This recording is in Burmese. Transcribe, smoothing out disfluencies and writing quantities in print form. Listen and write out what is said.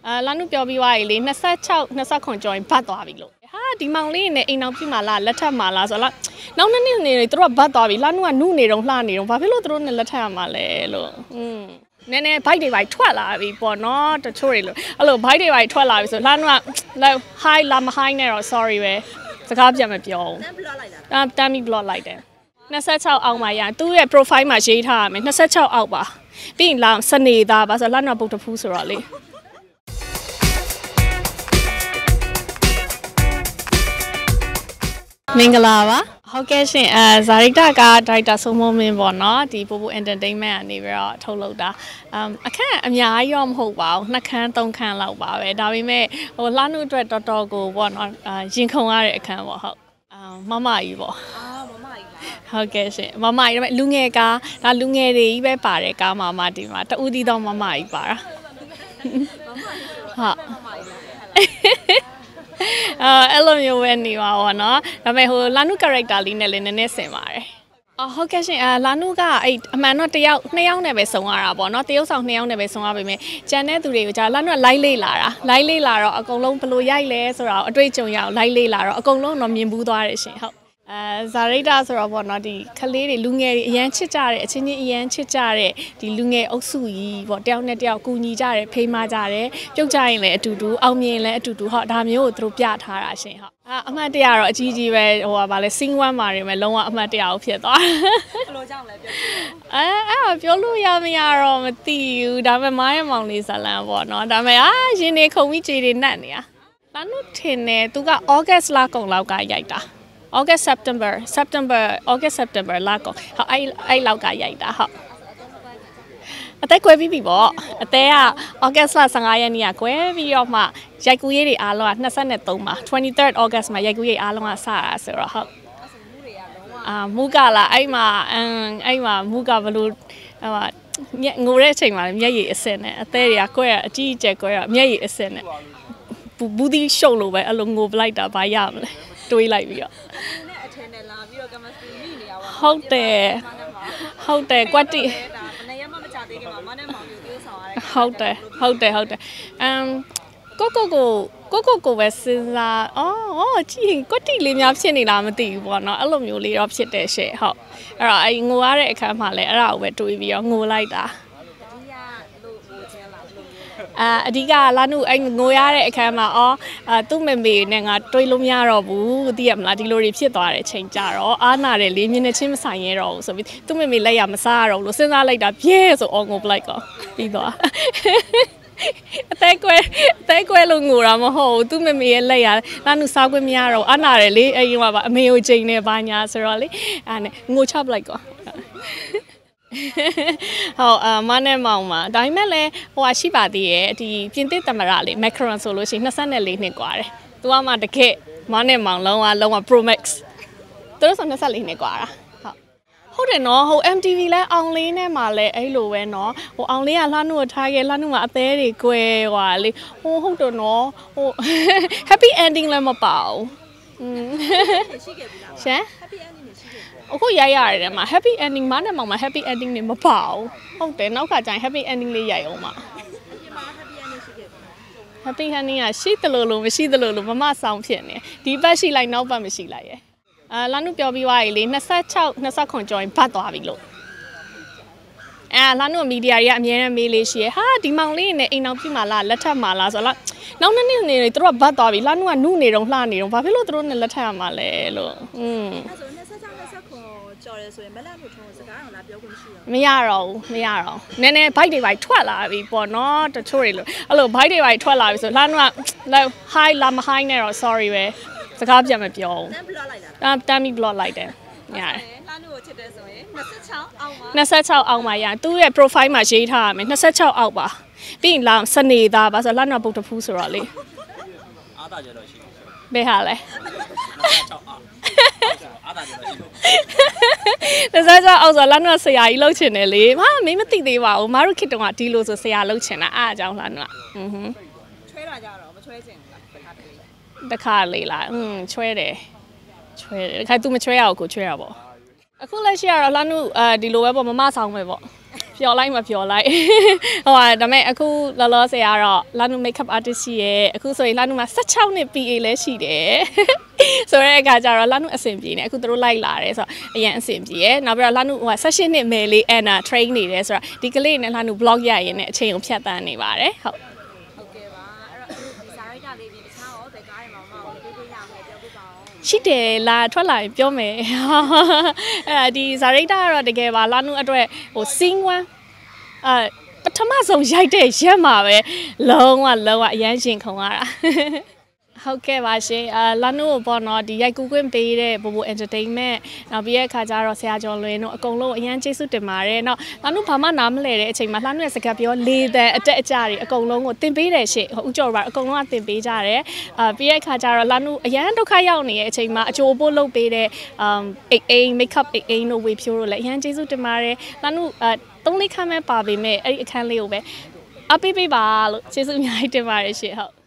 လာနုပြောပြီးွားရေလေ26ကျော်ရင်ဘတ်သွားပြီလို့ဟာဒီမောင်လေးနဲ့အိမ်အောင်ပြမှာလားလက်ထပ်မှာလားဆိုတော့နောက်2နှစ်နေသူတို့ကဘတ်သွားပြီလာနုကနုနေတော့လှနေတော့ဘာဖြစ်လို့သူတို့နဲ့လက်ထပ်ရမှာလဲလို့နည်းနည်းဘိုက်တွေပဲထွက်လာပြီပေါ့နော်တချို့တွေလို့အဲ့လိုဘိုက်တွေပဲထွက်လာပြီဆိုလာနုက hi လာမ hi နဲ့တော့ sorry ပဲစကားပြန်မပြောဘူးတမ်းပြီး block လိုက်တယ်26အောက်မှာရသူ့ရဲ့ profile မှာရေးထားရမယ်26အောက်ပါပြီးရင်လာစနေသားပါဆိုတော့လာနုကပုတ်တဖူးဆိုတော့လေမင်္ဂလာပါဟုတ်ကဲ့ရှင်ဇာရိတကဒါရိုက်တာစိုးမိုးမင်းပေါ့နော်ဒီပို့ပို့ entertainment ကနေပြီးတော့ထုတ်လုပ်တာအခန်းအများကြီးတော့မဟုတ်ပါဘူး2ခန်း3ခန်းလောက်ပါပဲဒါပေမဲ့ဟိုလှနုအတွက်တော်တော်ကိုပေါ့နော်ရင်ခုန်ရတဲ့အခန်းပေါ့ဟုတ်မမကြီးပေါ့မမကြီးဟုတ်ကဲ့ရှင်မမကြီးဒါပေမဲ့လူငယ်ကားဒါလူငယ်တွေကြီးပဲပါတယ်ကားမမဒီမှာတူးတီတော့မမကြီးပါတာဟုတ်အဲ့လိုမျိုးပဲနေပါဘောနော်ဒါပေမဲ့ဟိုလာနု character လေးနဲ့လည်းနည်းနည်းဆင်ပါတယ်ဟုတ်ကဲ့ရှင်လာနုကအဲ့အမှန်တော့2ယောက်နဲ့ပဲစုံရတာပေါ့နော်တရုပ်ဆောင်2ယောက်နဲ့ပဲစုံရပါမယ်ကျန်တဲ့သူတွေကိုကြာလာနုကလိုက်လေးလာတော့အကုန်လုံးဘလို့ရိုက်လဲဆိုတော့အတွေ့အကြုံရအောင်လိုက်လေးလာတော့အကုန်လုံးတော့မြင်ဘူးသွားတယ်ရှင်ဟုတ်ဇာရိတာဆိုတော့ပေါ့နော်ဒီခလေးတွေလူငယ်တွေအရန်ချစ်ကြတယ်အချင်းချင်းအရန်ချစ်ကြတဲ့ဒီလူငယ်အုပ်စုကြီးပေါ့တယောက်နဲ့တယောက်ကူညီကြတယ်ဖိမကြတယ်ပြုတ်ကြရင်လည်းအတူတူအောင်မြင်လည်းအတူတူဟောဒါမျိုးကိုသူတို့ပြထားတာရှင်ဟုတ်အမှတ်တရတော့အကြီးကြီးပဲဟိုပါလေ scene 1မှာနေမယ်လုံးဝအမှတ်တရကိုဖြစ်သွားဘယ်လိုကြောင့်လဲပြောပြောလို့ရမရတော့မသိဘူးဒါပေမဲ့မားရဲ့မောင်လေးဇလန်ပေါ့နော်ဒါပေမဲ့ရင်နေခုံပြီးခြေတွေနှက်နေရလာနုထင်တယ်သူက August လကုန်လောက်ကရိုက်တာAugust September လာကောအဲ့လောက်ကရိုက်တာဟုတ်အသက်ကွဲပြီးပြီပေါ့အသက်က August လ15ရက်နေ့ကကွဲပြီးတော့မှရိုက်ကူးရေးတွေအားလုံးက23မှာ 23rd August မှာရိုက်ကူးရေးအားလုံးကစတာဆိုတော့ဟုတ်မူကလာအဲ့မှာမူကဘလို့ငိုတဲ့အချိန်မှာမျက်ရည်အစင်နဲ့အသက်တွေကကွဲအကြီးအကျယ်ကွဲတော့မျက်ရည်အစင်နဲ့ဘူးဒီရှုပ်လို့ပဲအဲ့လိုငိုပလိုက်တာဘာရမလဲတွေးလိုက်ပြီးတော့ဟုတ်တယ်ကွက်တီနေရမမချသေးခင်မှာမနဲ့မောင်ကိုဆောင်ရတယ်ဟုတ်တယ်ကိုပဲစဉ်းစားကြည့်ကွက်တီလေးများဖြစ်နေလားမသိဘူးပေါ့နော်အဲ့လိုမျိုးလေးတော့ဖြစ်တယ်ရှင့်ဟုတ်အဲ့တော့ငိုရတဲ့အခါမှာလည်းအဲ့ဒါကိုပဲတွေးပြီးတော့ငိုလိုက်တာအဓိကလာနုအဲ့ငိုရတဲ့အခါမှာသူ့မေမေနဲ့ငါတွေးလို့မရတော့ဘူးသိရမလားဒီလိုတွေဖြစ်သွားတဲ့အချိန်ကြတော့အားနာတယ်လေမျက်နှာချင်းမဆိုင်ရတော့ဘူးဆိုပြီးသူ့မေမေလက်ရမစားရတော့လို့စဉ်းစားလိုက်တာပြဲဆိုငိုပလိုက်ကောပြီးသွားအသက်ကွဲလို့ငိုတာမဟုတ်ဘူးသူ့မေမေရဲ့လက်ရလာနုစားခွင့်မရတော့အားနာတယ်လေအဲ့ဒီမှာအမေကိုချိန်နေပါညာဆိုတော့လေအဲ့နဲ့ငိုချပလိုက်ကောဟုတ်မနဲ့မောင်မှာဒါပေမဲ့လည်းဟိုရှိပါသေးရဲ့ဒီပြင်သစ်သမရလေးမက်ခရွန်ဆိုလို့ရှိရင်24နှစ်กว่าတယ်သူကမှတကယ်မနဲ့မောင်လုံးဝ Pro Max သူတို့ဆို24နှစ်กว่าတာဟုတ်တယ်နော်ဟို MTV လဲအောင်လေးနဲ့မှလဲအဲ့လိုပဲနော်ဟိုအောင်လေးကလှနုကိုထားခဲ့လှနုကအသေးတွေကွယ်ဟွာလေဟုတ်တယ်နော်ဟို Happy Ending လည်းမပါဘူးရှိခဲ့ပြီလားရှင် Happy Ending ရှိခဲ့အခုရိုက်ရတယ်တဲ့မှာ Happy Ending မနဲ့မောင်မှာ Happy Ending နေမပါဘူးဟုတ်တယ်နောက်ကကျရင် Happy Ending လေးရိုက်အောင်မှာHappy Ending ကရှိတယ်လို့မရှိတယ်လို့မမဆောင်ဖြစ်နေဒီဘက်ရှိလိုက်နောက်ဘက်မရှိလိုက်ရဲ့လာနုပြောပြီးွားရေလေ26ကျော်ရင်ဘတ်သွားပြီလို့လာနုမီဒီယာတွေကအများနဲ့မေးလေးရှိရဲ့ဟာဒီမောင်လေးနဲ့အိမ်အောင်ပြမှာလားလက်ထပ်မှာလားဆိုတော့နောက်2နှစ်နေသူတို့ကဘတ်သွားပြီလာနုကနုနေတော့လှနေတော့ဘာဖြစ်လို့သူတို့နဲ့လက်ထပ်ရမှာလဲလို့ကြော်ရဲဆိုရင်မလက်လို့ထုံးစကားအောင်လာပြောခွင့်မရှိတော့မရတော့နည်းနည်းဘိုက်တွေပဲထွက်လာပြီပေါ့နော်တချို့တွေလို့အဲ့လိုဘိုက်တွေပဲထွက်လာပြီဆိုလာနုက hi လာမ hi နဲ့တော့ sorry ပဲစကားပြန်မပြောဘူးတမ်းပြီး block လိုက်တယ်ရတယ်လာနုကိုချစ်တယ်ဆိုရင်26အောက်မှာရသူ့ရဲ့ profile မှာရေးထားရမယ်26အောက်ပါပြီးရင်လာစနေသားပါဆိုတော့လာနုကပုတ်တဖူးဆိုတော့လေအားတာကြတော့ရှိဘယ်ဟာလဲ26အောက်ဆိုလာနုကဆရာကြီးလှုပ်ချင်တယ်လေမင်းမသိသေးပါဘူးမတို့ခေတ္တကဒီလိုဆိုဆရာလှုပ်ချင်တာအားအကြောင်းလာနုကချွဲတာကြတော့မချွဲချင်ဘူးလားတခါလေးလားချွဲတယ်ခါ तू မချွဲရအောင်ကိုချွဲရပေါ့အခုလက်ရှိကတော့လာနုဒီလိုပဲပေါ့မမဆောင်ပဲပေါ့ပြောလိုက်မပြောလိုက်ဟိုဒါပေမဲ့အခုလောလောဆယ်ကတော့လာနု makeup artist ရှိရဲ့အခုဆိုရင်လာနုမှာ16နှစ် PA လည်းရှိတယ်ဆိုတဲ့အခါကျတော့လာနုအဆင်ပြေနေအခုတို့လိုက်လာတယ်ဆိုတော့အရင်အဆင်ပြေရဲ့နောက်ပြီးတော့လာနုဟို16နှစ်မယ်လေး Anna train နေတယ်ဆိုတော့ဒီကလေးနဲ့လာနု blog ရရင်လည်းအချိန်ကိုဖြတ်တန်းနေပါတယ်ဟုတ်ကဲ့ပါအဲ့တော့ဒီစာရိုက်တာလေးပြင်တခြားရောဘယ်ကားတွေမှာမဟုတ်ဘူးပြေးရမယ်ပြောပြပါဦးရှိတယ်လာထွက်လာရင်ပြောမယ်အဲ့ဒီဇာရိတ်တာကတော့တကယ်ပါလာနုအတွက်ဟို scene 1ပထမဆုံးရိုက်တဲ့ရက်မှာပဲလုံးဝအရန်ရှင်ခုံရတာဟုတ်ကဲ့ပါရှင်လာနုကိုပေါ့နော်ဒီရိုက်ကူးခွင့်ပေးတဲ့ဘိုဘို entertainment နောက်ပြီးရဲ့အခါကျတော့ဆရာကျော်လွင်တို့အကုန်လုံးအရန်ကျေးဇူးတင်ပါတယ်เนาะလာနုဘာမှနားမလဲတဲ့အချိန်မှာလာနုရဲ့စကားပြောလေးတန်အတက်အကျတွေအကုန်လုံးကိုတင်ပေးတယ်ရှင်ဦးကျော်ပါအကုန်လုံးကတင်ပေးကြတယ်ပြီးရဲ့အခါကျတော့လာနုအရန်ဒုက္ခရောက်နေတဲ့အချိန်မှာအကျိုးပို့လုပ်ပေးတဲ့အိမ် makeup အိမ်တို့ဝေဖြိုးတို့လည်းအရန်ကျေးဇူးတင်ပါတယ်လာနု3-4ခန်းပဲပါပေမဲ့အဲ့ဒီအခန်းလေးကိုပဲအပေးပေးပါလို့ကျေးဇူးအများကြီးတင်ပါတယ်ရှင်ဟုတ်